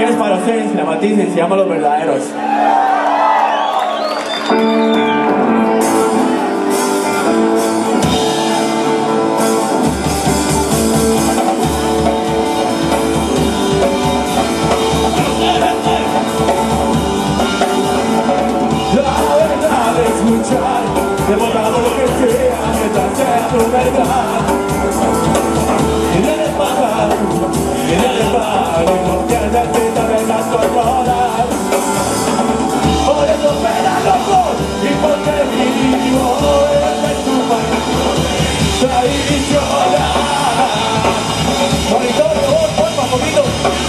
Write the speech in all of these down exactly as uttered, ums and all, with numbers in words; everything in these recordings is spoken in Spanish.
canción es para ustedes, la maticen, se llama Los Verdaderos. Demostrar lo que sea mientras sea tu verdad. Y en el pasado, y en el paro, y no pierdes si te dejas controlar. Por eso pena loco, y porque vivo en tu país tradicional. Monitorio, porfa, poquito.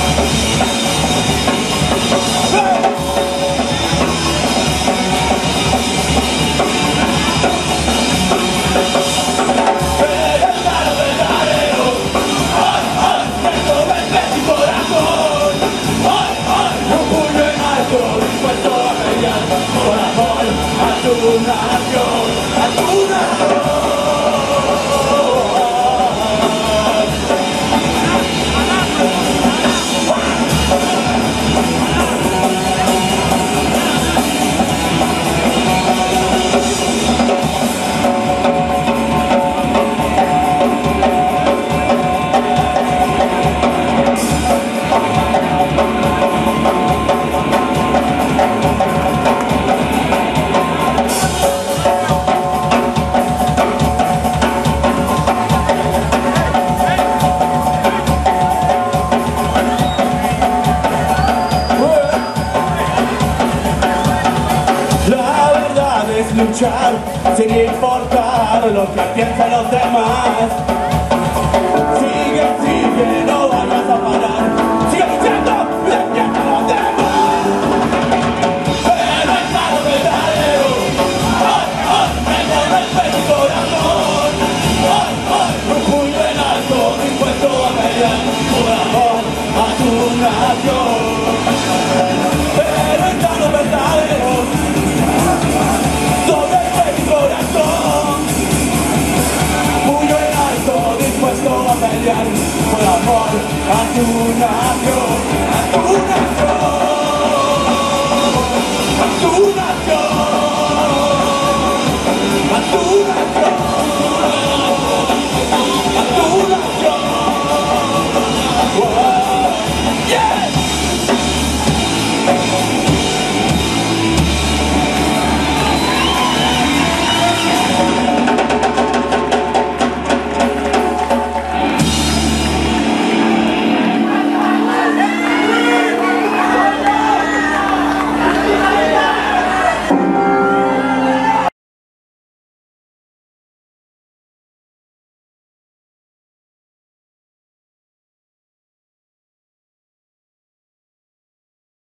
Luchar sin importar lo que piensen los demás. Sigue, sigue, no vayas a parar. Sigue luchando, defiende a los demás. Pero está lo verdadero. Hoy, hoy, tengo respeto y corazón. Hoy, hoy, un puño en alto, dispuesto a pelear por amor a tu nación. Pero está lo verdadero. Dispuesto a pelear por amor a tu nación.